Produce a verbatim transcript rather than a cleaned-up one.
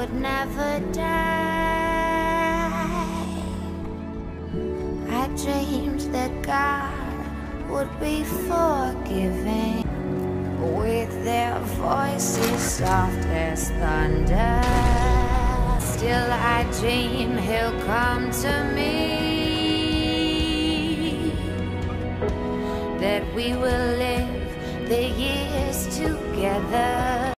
would never die. I dreamed that God would be forgiving, with their voices soft as thunder. Still I dream he'll come to me, that we will live the years together.